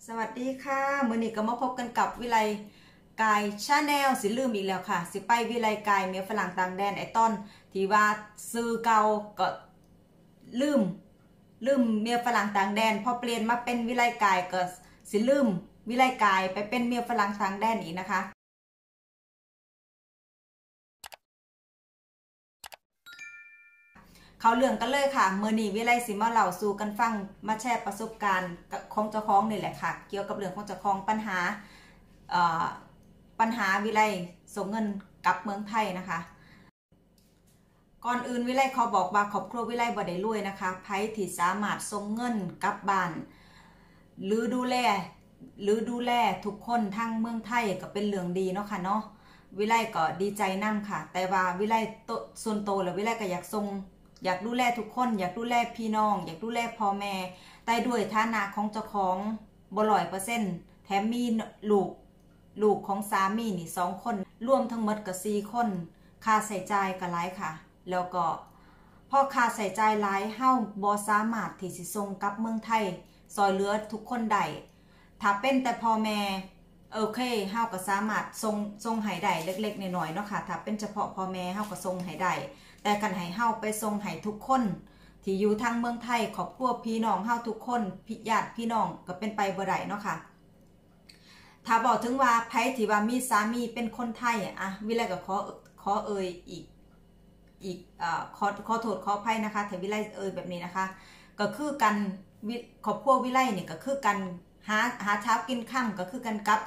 สวัสดีค่ะมื้อนี้ก็มาพบกันกับวิไลกายชาแนลสิลืมอีกแล้วค่ะสิไปวิไลกายเมียฝรั่งต่างแดนไอต้นที่ว่าซื้อเก่าก็ลืมเมียฝรั่งต่างแดนพอเปลี่ยนมาเป็นวิไลกายก็สิลืมวิไลกายไปเป็นเมียฝรั่งต่างแดนอีกนะคะเขาเรื่องกันเลยค่ะมื้อนี้วิไลสิมาเล่าสู่กันฟังมาแชร์ประสบการณ์ของเจ้าของนี่แหละค่ะเกี่ยวกับเรื่องของเจ้าของปัญหาวิไลส่งเงินกลับเมืองไทยนะคะก่อนอื่นวิไลขอบอกว่าครอบครัววิไลบ่ได้รวยนะคะไผที่สามารถส่งเงินกลับบ้านหรือดูแลทุกคนทางเมืองไทยก็เป็นเรื่องดีเนาะค่ะเนาะวิไลก็ดีใจนำค่ะแต่ว่าวิไลส่วนโตแล้ววิไลก็อยากดูแลทุกคนอยากดูแลพี่น้องอยากดูแลพ่อแม่แต่ด้วยฐานะของเจ้าของบ่100%แถมมีลูกของสามีนี่2คนรวมทั้งหมดก็4คนค่าใช้จ่ายก็หลายค่ะแล้วก็พอค่าใช้จ่ายหลายเฮาบ่สามารถที่สิส่งกลับเมืองไทยซอยเหลือทุกคนได้ถ้าเป็นแต่พ่อแม่โอเคเฮาก็สามารถส่งให้ได้เล็กๆน้อยๆเนาะค่ะถ้าเป็นเฉพาะพ่อแม่เฮาก็ส่งให้ได้แต่กันให้เฮาไปส่งให้ทุกคนที่อยู่ทางเมืองไทยครอบครัวพี่น้องเฮาทุกคนญาติพี่น้องก็เป็นไปบ่ได้เนาะค่ะถ้าบอกถึงว่าไผที่ว่ามีสามีเป็นคนไทยอะวิไลก็ขอเอ่ยอีกขอโทษขออภัยนะคะถ้าวิไลเอ่ยแบบนี้นะคะก็คือกันครอบครัววิไลนี่ก็คือกันหาเช้ากินค่ำก็คือกันกับ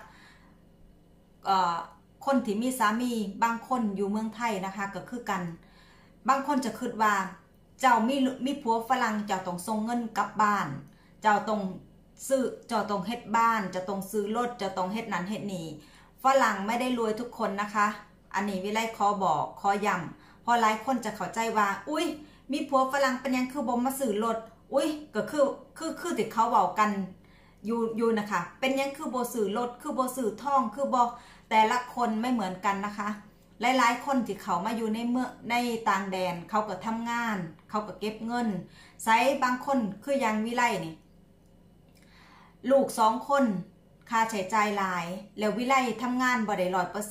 คนที่มีสามีบางคนอยู่เมืองไทยนะคะก็คือกันบางคนจะคิดว่าเจ้ามีผัวฝรั่งเจ้าต้องส่งเงินกลับบ้านเจ้าต้องเฮ็ดบ้านเจ้าต้องซื้อรถเจ้าต้องเฮ็ดนั้นเฮ็ดนี่ฝรั่งไม่ได้รวยทุกคนนะคะอันนี้วิไลขอบอกขอย้ำพอหลายคนจะเข้าใจว่าอุ้ยมีผัวฝรั่งเป็นยังคือบ่มาซื้อรถอุ้ยก็คือที่เขาเว้ากันอยู่นะคะเป็นยังคือบ่ซื้อรถคือบ่ซื้อทองคือบ่แต่ละคนไม่เหมือนกันนะคะหลายๆคนที่เขามาอยู่ในต่างแดนเขาก็ทำงานเขาก็เก็บเงินไซบางคนคือยังวิไลนี่ลูก2คนค่าใช้จ่ายหลายแล้ววิไลทำงานบ่ได้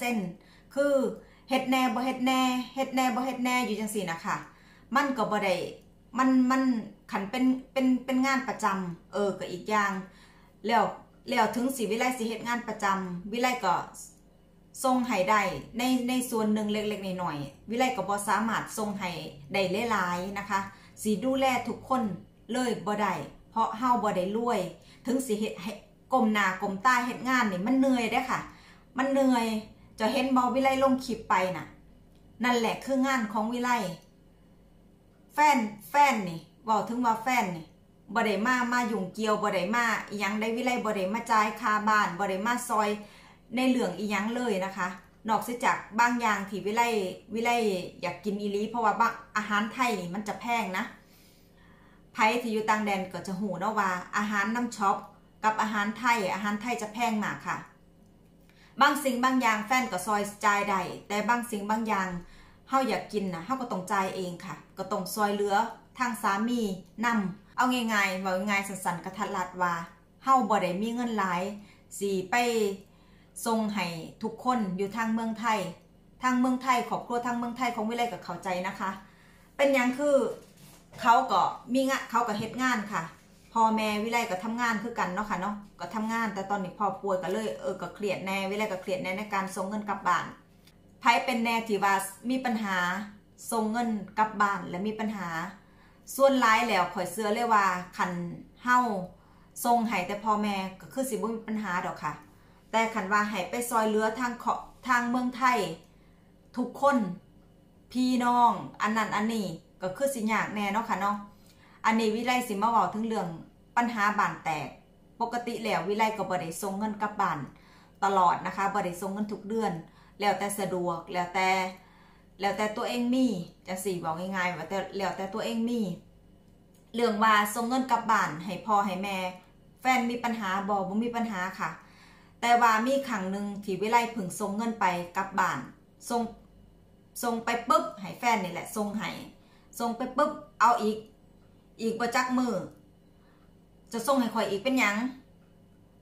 100%คือเฮ็ดแน่บ่เฮ็ดแน่เฮ็ดแน่บ่เฮ็ดแน่อยู่จังซี่นะคะมันก็บ่ได้มันขันเป็นงานประจำก็อีกอย่างแล้วถึงสิวิไลสิเฮ็ดงานประจำวิไลก็ส่งให้ได้ในส่วนหนึ่งเล็กๆน้อยๆวิไลก็บ่สามารถส่งให้ได้หลายๆนะคะสิดูแลทุกคนเลยบ่ได้เพราะเฮาบ่ได้รวยถึงสิเฮ็ดให้ก้มหน้าก้มตาเฮ็ดงานนี่มันเหนื่อยเด้อค่ะมันเหนื่อยจะเห็นบ่วิไลลงคลิปไปน่ะนั่นแหละคืองานของวิไลแฟนนี่เว้าถึงว่าแฟนนี่บ่ได้มายุ่งเกี่ยวบ่ได้มาอีหยังได้วิไลบ่ได้มาจ่ายค่าบ้านบ่ได้มาซอยในเหลืองอีหยังเลยนะคะนอกจากบางอย่างที่วิไลอยากกินอีลีเพราะว่าบางอาหารไทยนี่มันจะแพงนะไผที่อยู่ต่างแดนก็จะหูเนาะว่าอาหารน้ำช็อปกับอาหารไทยจะแพงมากค่ะบางสิ่งบางอย่างแฟนก็ซอยจ่ายได้แต่บางสิ่งบางอย่างเฮาอยากกินนะเฮาก็ต้องจ่ายเองค่ะก็ต้องซอยเหลือทางสามีนำเอาง่ายๆว่าง่ายสั้นๆกระทัดรัดว่าเฮาบ่ได้มีเงินหลายสิไปส่งให้ทุกคนอยู่ทางเมืองไทยครอบครัวทางเมืองไทยของวิไลก็เข้าใจนะคะเป็นอย่างคือเขาก็มีงานเขาก็เฮ็ดงานค่ะพ่อแม่วิไลก็ทำงานคือกันเนาะค่ะเนาะก็ทำงานแต่ตอนนี้พ่อป่วยก็เลยก็เครียดแน่วิไลก็เครียดแน่ในการส่งเงินกลับบ้านไผเป็นแน่ที่ว่ามีปัญหาส่งเงินกลับบ้านและมีปัญหาส่วนหลายแล้วข่อยเชื่อเลยว่าคันเฮาส่งให้แต่พ่อแม่ก็คือสิบ่มีปัญหาดอกค่ะแต่ขันว่าให้ไปซอยเหลือทางเมืองไทยทุกคนพี่น้องอันนั้นอันนี้ก็คือสิยากแน่เนาะค่ะเนาะอันนี้วิไลสิมาเว้าถึงเรื่องปัญหาบ้านแตกปกติแล้ววิไลก็บ่ได้ส่งเงินกลับบ้านตลอดนะคะบ่ได้ส่งเงินทุกเดือนแล้วแต่สะดวกแล้วแต่ตัวเองมีจังสี่บอกง่ายๆว่าแต่แล้วแต่ตัวเองมีเรื่องว่าส่งเงินกลับบ้านให้พ่อให้แม่แฟนมีปัญหาบ่มีปัญหาค่ะแต่ว่ามีครั้งหนึ่งที่วิไลผึ่งส่งเงินไปกลับบ้านส่งไปปุ๊บให้แฟนนี่แหละส่งไปปุ๊บเอาอีกประจักมือจะส่งให้ข่อยอีกเป็นหยัง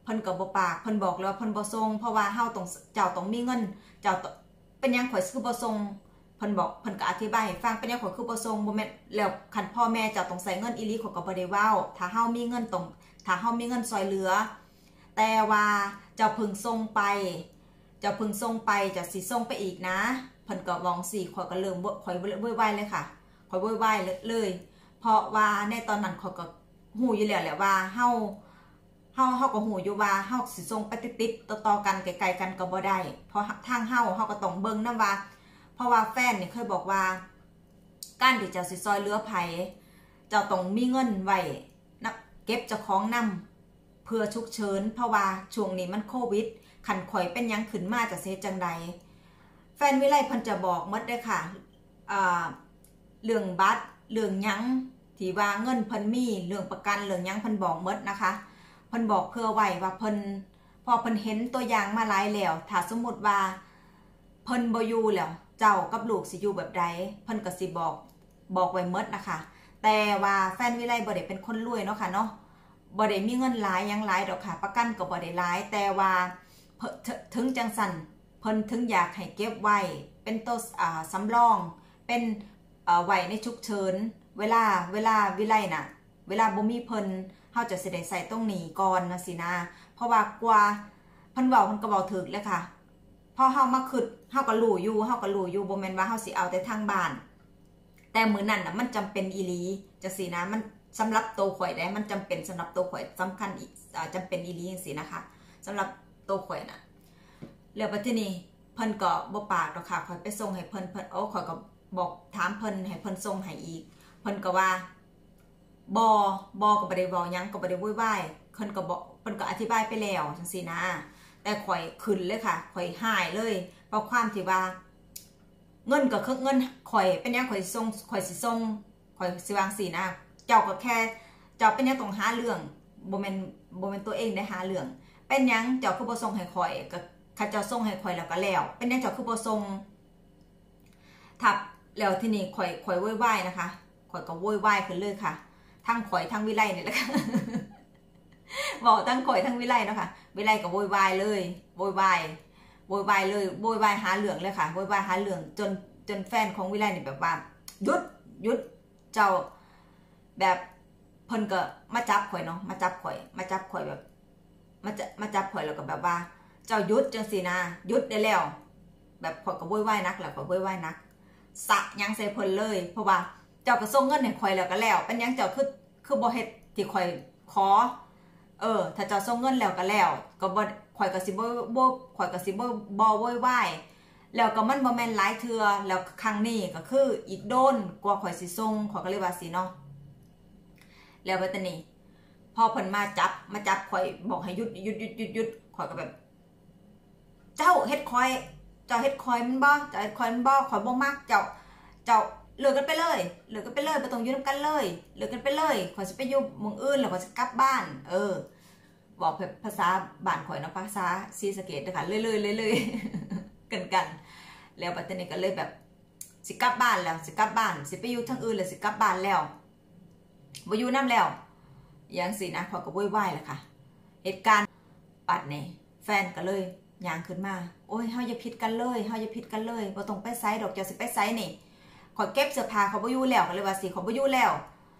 พิ่นก็บ่ปากเพิ่นบอกแล้วเพิ่นบ่ส่งเพราะว่าเฮาต้องเจ้าต้องมีเงินเจ้าเป็นหยังข่อยคือบ่ส่งเพิ่นบอกเพิ่นก็อธิบายให้ฟังเป็นหยังข่อยคือบ่ส่งบ่แม่นแล้วคันพ่อแม่เจ้าต้องใช้เงินอีหลีข่อยก็บ่ได้เว้าถ้าเฮามีเงินซอยเหลือแต่ว่าเจ้าพึงส่งไปจะสิส่งไปอีกนะเพิ่นก็วองสิข่อยก็เริ่มข่อยโวยวายเลยค่ะข่อยโวยวายเลยเพราะว่าในตอนนั้นข่อยก็ฮู้อยู่แล้วแหละว่าเฮาก็ฮู้อยู่ว่าเฮาสิส่งไปติดๆต่อๆกันไกลๆกันก็บ่ได้เพราะทางเฮาก็ต้องเบิ่งนำว่าเพราะว่าแฟนนี่เคยบอกว่าการที่จะสิซอยเหลือไผเจ้าต้องมีเงินไว้นับเก็บเจ้าของนำเพื่อฉุกเฉินเพราะว่าช่วงนี้มันโควิดขันข่อยเป็นยังขึ้นมาจะเสียจังใดแฟนวิไลเพิ่นจะบอกหมดเด้อค่ะเรื่องบัตรเรื่องยังที่ว่าเงินเพิ่นมีเรื่องประกันเรื่องยังเพิ่นบอกหมดนะคะเพิ่นบอกเพื่อไว้ว่าเพิ่นพอเพิ่นเห็นตัวอย่างมาหลายแล้วถ้าสมมุติว่าเพิ่นบ่อยู่แล้วเจ้ากับลูกสิอยู่แบบใดเพิ่นก็สิบอกไว้หมดนะคะแต่ว่าแฟนวิไลบ่ได้เป็นคนรวยเนาะค่ะเนาะบ่ได้มีเงินหลายยังหลายดอกค่ะประกันก็บ่ได้หลายแต่ว่าถึงจังสันเพิ่นถึงอยากให้เก็บไว้เป็นตัวสำรองเป็นไว้ในฉุกเฉินเวลาวิไลน่ะเวลาบ่มีเพิ่นเฮาจะสิได้ใส่ตรงนี้ก่อนนะสินะเพราะว่ากว่าเพิ่นเว้าเพิ่นก็เว้าถึกเลยค่ะพอเฮามาคิดเฮาก็รู้อยู่บ่แม่นว่าเฮาสิเอาแต่ทางบ้านแต่มื้อนั้นน่ะมันจำเป็นอีหลีจังซี่นะมันสำหรับตัวข่อยได้มันจำเป็นสำหรับตัวข่อยสำคัญอีกจำเป็นอีหลีจังซี่นะคะสำหรับตัวข่อยน่ะแล้วบัดนี้เพิ่นก็บ่ปากดอกค่ะข่อยไปส่งให้เพิ่นข่อยก็บอกถามเพิ่นให้เพิ่นส่งให้อีกเพิ่นก็ว่าก็บ่ได้เว้าหยังก็บ่ได้โวยวายเพิ่นก็บอกเพิ่นก็อธิบายไปแล้วจังซี่นะแต่ข่อยขึ้นเลยค่ะข่อยหายเลยเพราะความที่ว่าเงินก็คือเงินข่อยเป็นหยังข่อยสิส่งข่อยสิวางสินะเจ้าก็แค่เจ้าเป็นหยังต้องหาเรื่องบ่แม่นตัวเองได้หาเรื่องเป็นหยังเจ้าคือบ่ส่งให้ข่อยก็ข้าเจ้าส่งให้ข่อยแล้วก็แล้วเป็นหยังเจ้าคือบ่ส่งทับแล้วทีนี้ข่อยโวยวายนะคะข่อยก็โวยวายขึ้นเลยค่ะทั้งข่อยทั้งวิไลนี่แหละค่ะบอกทั้งข่อยทั้งวิไลเนาะค่ะวิไลก็โวยวายเลยโวยวายเลยโวยวายหาเรื่องเลยค่ะโวยวายหาเรื่องจนแฟนของวิไลนี่แบบว่าหยุดเจ้าแบบเพิ่นก็มาจับข่อยเนาะมาจับข่อยแบบมาจับข่อยแล้วก็แบบว่าเจ้าหยุดจังสินะหยุดได้แล้วแบบข่อยก็โวยวายนักแล้วก็โวยวายนักสะยังใส่เพิ่นเลยเพราะว่าเจ้าก็ส่งเงินให้ข่อยแล้วก็แล้วเป็นยังเจ้าคือบ่เฮ็ดที่ข่อยขอถ้าเจ้าส่งเงินแล้วก็แล้วก็บ่ข่อยก็สิบ่โวยวายแล้วก็มันบ่แม่นหลายเทื่อแล้วครั้งนี้ก็คืออีกโดนกว่าข่อยสิส่งข่อยก็เลยว่าสิเนาะแล้วบัดนี้พอเพิ่นมาจับข่อยบอกให้หยุดข่อยก็แบบเจ้าเฮ็ดข่อยมันบ่ข่อยบ่มักเจ้าเลิกกันไปเลยบ่ต้องอยู่นำกันเลยเลิกกันไปเลยข่อยสิไปอยู่หม้องอื่นแล้วข่อยสิกลับบ้านบอกภาษาบ้านข่อยเนาะภาษาศรีสะเกษเด้อค่ะเลยกันแล้วบัดนี้ก็เลยแบบสิกลับบ้านแล้วสิไปอยู่ทางอื่นแล้วสิกลับบ้านแล้วบ่อยู่นำแล้วอย่างสินะข่อยก็โวยวายแหละค่ะเหตุการณ์ปัดนี่แฟนก็เลยย่างขึ้นมาโอ้ยเฮาอย่าผิดกันเลยบ่ต้องไปไสดอกเจ้าสิไปไสนี่ข่อยเก็บเสื้อผ้าเขาบ่อยู่แล้วก็เลยว่าสิเขาบ่อยู่แล้ว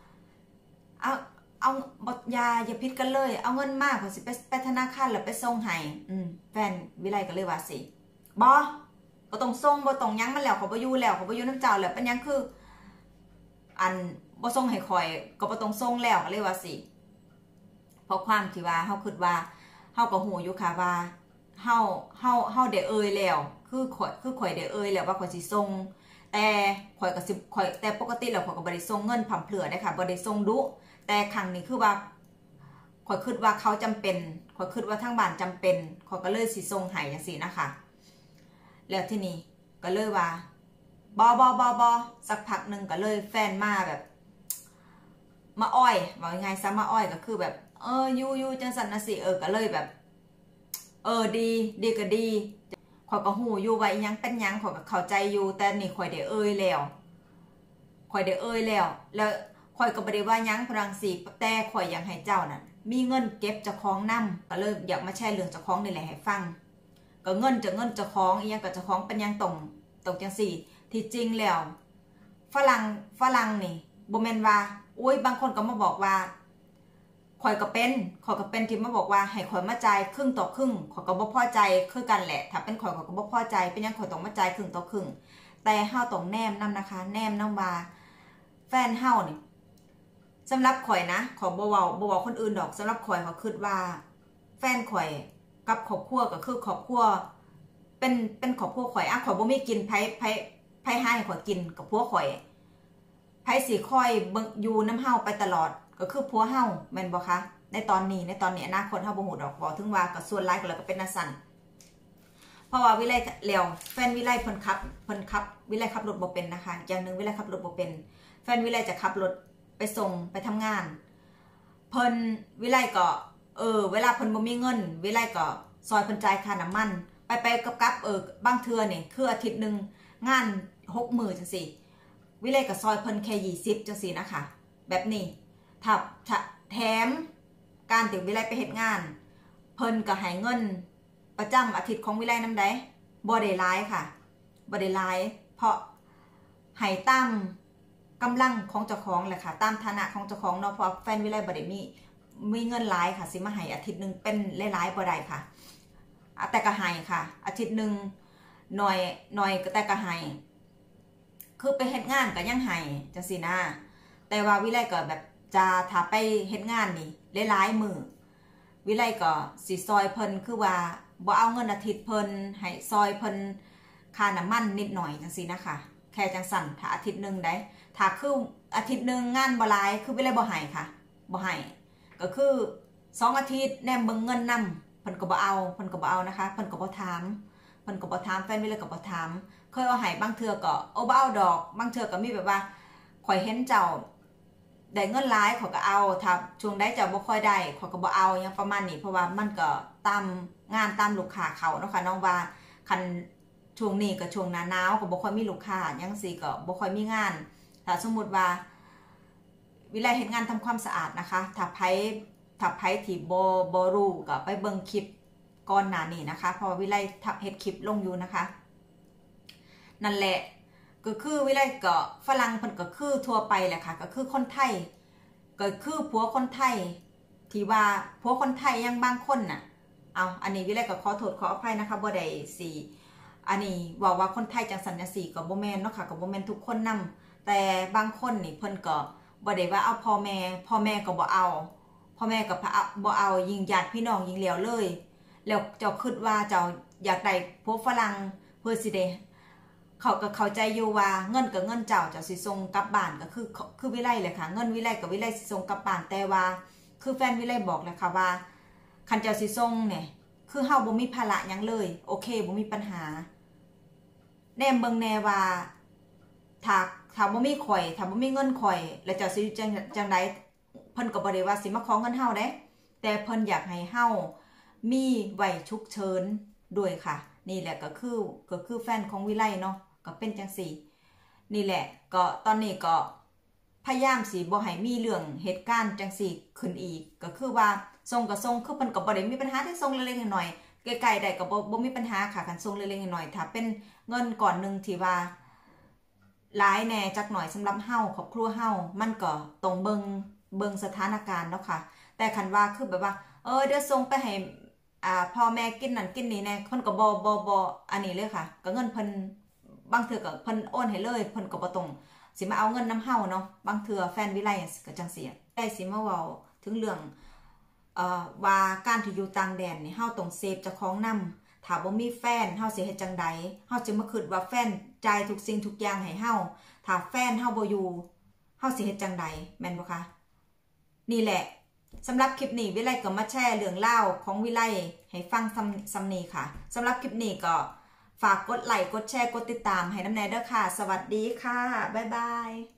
เอาบ่อย่าผิดกันเลยเอาเงินมาข่อยสิไปธนาคารแล้วไปส่งให้แฟนวิไลก็เลยว่าสิบ่ต้องส่งบ่ต้องหยังมันแล้วเขาบ่อยู่นำเจ้าแล้วเป็นหยังคืออันบ่ส่งให้ข่อยก็บ่ต้องส่งแล้วก็เลยว่าสิเพราะความที่ว่าเฮาคิดว่าเฮาก็ฮู้อยู่ค่ะว่าเฮาได้แล้วคือข่อยได้แล้วว่าข่อยสิส่งแต่ข่อยก็สิแต่ปกติแล้วข่อยก็บ่ได้ส่งเงินผ่ำเพลื่อได้ค่ะบ่ได้ส่งดุแต่ครั้งนี้คือว่าข่อยคิดว่าเขาจำเป็นข่อยคิดว่าทางบ้านจำเป็นข่อยก็เลยสิส่งให้จังซี่นะคะแล้วทีนี้ก็เลยว่าบ่สักพักนึงก็เลยแฟนมาแบบมาอ้อยว่ายังไงซะมาอ้อยก็คือแบบอยู่จังซั่นนะสิก็เลยแบบดีก็ดีข่อยก็ฮู้อยู่ว่าอีหยังเป็นหยังข่อยก็เข้าใจอยู่แต่นี่ข่อยได้แล้วแล้วข่อยก็บ่ได้ว่าหยังพลังสิแต่ข่อยอยากให้เจ้านั่นมีเงินเก็บเจ้าของนำก็เลยอยากมาแชร์เรื่องเจ้าของนี่แหละให้ฟังก็เงินเจ้าของอีหยังกับเจ้าของเป็นยังตรงจังสี่ที่จริงแล้วฝรั่งนี่บ่แม่นว่าอุ้ยบางคนก็มาบอกว่าข่อยก็เป็นที่มาบอกว่าให้ข่อยมาจ่ายครึ่งต่อครึ่งข่อยก็บ่พอใจคือกันแหละถ้าเป็นข่อยก็บ่พอใจเป็นยังข่อยต้องมาจ่ายครึ่งต่อครึ่งแต่เฮาต้องแนมนำนะคะแนมนำว่าแฟนเฮานี่สำหรับข่อยนะขอบ่เว้าคนอื่นดอกสำหรับข่อยเขาคิดว่าแฟนข่อยกับครอบครัวก็คือครอบครัวเป็นครอบครัวข่อยข่อยบ่มีกินไผให้ข่อยกินกับผัวข่อยไผสิคอยอยู่น้ำเฮาไปตลอดก็คือผัวเฮาแม่นบ่คะในตอนนี้อนาคตเฮาบ่ฮู้ดอกบอกถึงว่าก็ส่วนหลายก็แล้วก็เป็นสั่นเพราะว่าวิไลแล้วแฟนวิไลเพิ่นขับวิไลขับรถบ่เป็นนะคะอย่างนึงวิไลขับรถบ่เป็นแฟนวิไลจะขับรถไปส่งไปทำงานเพิ่นวิไลก็เวลาเพิ่นบ่มีเงินวิไลก็ซอยเพิ่นจ่ายค่าน้ำมันไปกับบางเทื่อนี่คืออาทิตย์นึงงาน6 มื้อจังซี่วิไลก็ซอยเพิ่นแค่20จังซี่นะคะแบบนี้ถ้าแถมการที่วิไลไปเฮ็ดงานเพิ่นก็ให้เงินประจำอาทิตย์ของวิไลนำได้บ่ได้หลายค่ะบ่ได้หลายเพราะให้ตามกำลังของเจ้าของแหละค่ะตามฐานะของเจ้าของเนาะเพราะแฟนวิไลบ่ได้มีเงินหลายค่ะสิมาให้อาทิตย์นึงเป็นหลายๆบ่ได้ค่ะแต่ก็ให้ค่ะอาทิตย์นึงหน่อยก็แต่ก็ให้คือไปเฮ็ดงานก็ยังให้จังซี่นะแต่ว่าวิไลก็แบบจะถ้าไปเฮ็ดงานนี่หลายๆมื้อวิไลก็สิซอยเพิ่นคือว่าบ่เอาเงินอาทิตย์เพิ่นให้ซอยเพิ่นค่าน้ำมันนิดหน่อยจังซี่นะคะแค่จังสั่นถ้าอาทิตย์นึงได้ถ้าคืออาทิตย์นึงงานบ่หลายคือวิไลบ่ให้ค่ะบ่ให้ก็คือ2 อาทิตย์แนมเบิ่งเงินนำเพิ่นก็บ่เอานะคะเพิ่นก็บ่ถามแฟนวิไลก็บ่ถามเคยเอาให้บางเทื่อก็บ่เอาดอกบางเทื่อก็มีแบบว่าข่อยเห็นเจ้าได้เงินหลายเขาก็เอาถ้าช่วงใดเจ้าบ่ค่อยได้เขาก็บ่เอาอย่างประมาณนี้เพราะว่ามันก็ตามงานตามลูกค้าเขาเนาะค่ะน้องว่าคันช่วงนี้ก็ช่วงหน้าหนาวก็บ่ค่อยมีลูกค้ายังสิก็บ่ค่อยมีงานถ้าสมมุติว่าวิไลเฮ็ดงานทำความสะอาดนะคะถ้าไผที่บ่รู้ก็ไปเบิ่งคลิปก่อนหน้านี้นะคะเพราะวิไลเฮ็ดคลิปลงอยู่นะคะนั่นแหละก็คือวิไลก็ฝรั่งเพิ่นก็คือทั่วไปแหละค่ะก็คือคนไทยก็คือผัวคนไทยที่ว่าผัวคนไทยยังบางคนน่ะอันนี้วิไลก็ขอโทษขออภัยนะคะบ่ได้สิอันนี้ว่าคนไทยจังสันจังซี่ก็บ่แม่นเนาะค่ะก็บ่แม่นทุกคนนำแต่บางคนนี่เพิ่นก็บ่ได้ว่าเอาพ่อแม่ก็บ่เอาพ่อแม่ก็บ่เอายิงญาติพี่น้องยิงเหลียวเลยแล้วเจ้าคิดว่าเจ้าอยากได้ผัวฝรั่งเพื่อสิได้เขาก็เข้าใจอยู่ว่าเงินกับเงินเจ้าสิส่งกลับบ้านก็คือวิไลเลยค่ะเงินวิไลกับวิไลสิส่งกลับบ้านแต่ว่าคือแฟนวิไลบอกเลยค่ะว่าคันเจ้าสิส่งเนี่ยคือเฮาบ่มีภาระหยังเลยโอเคบ่มีปัญหาแนมเบิ่งแน่ว่าถ้าบ่มีข่อยถ้าบ่มีเงินข่อยแล้วเจ้าสิจังได๋เพิ่นก็บ่ได้ว่าสิมาขอเงินเฮาเด้แต่เพิ่นอยากให้เฮามีไว้ฉุกเฉินด้วยค่ะนี่แหละก็คือแฟนของวิไลเนาะก็เป็นจังสี่นี่แหละก็ตอนนี้ก็พยายามสิบ่ให้มีเรื่องเหตุการณ์จังสี่ขึ้นอีกก็คือว่าส่งก็ส่งคือเพิ่นก็บ่ได้มีปัญหาที่ส่งเล็กๆน้อยๆใกล้ๆได้ก็บ่มีปัญหาค่ะคันส่งเล็กๆน้อยๆถ้าเป็นเงินก่อนนึงที่ว่าหลายแน่จักหน่อยสำหรับเฮาครอบครัวเฮามันก็ต้องเบิ่งสถานการณ์เนาะค่ะแต่คันว่าคือแบบว่าเดี๋ยวส่งไปให้พ่อแม่กินนั่นกินนี่แน่เพิ่นก็บ่อันนี้เลยค่ะก็เงินเพิ่นบางเทื่อก็เพิ่นโอนให้เลยเพิ่นก็บ่ต้องสิมาเอาเงินนำเฮาเนาะบางเทื่อแฟนวิไลก็จังซี่ได้สิมาเว้าถึงเรื่องว่าการที่อยู่ต่างแดนนี่เฮาต้องเซฟเจ้าของนำถ้าบ่มีแฟนเฮาสิเฮ็ดจังได๋เฮาจะมาคิดว่าแฟนจ่ายทุกสิ่งทุกอย่างให้เฮาถ้าแฟนเฮาบ่อยู่เฮาสิเฮ็ดจังได๋แม่นบ่คะนี่แหละสำหรับคลิปนี้วิไลก็มาแชร์เรื่องเล่าของวิไลให้ฟังซ้ำนี้ค่ะสำหรับคลิปนี้ก็ฝากกดไลค์กดแชร์กดติดตามให้น้ำแน่เด้อค่ะสวัสดีค่ะบ๊ายบาย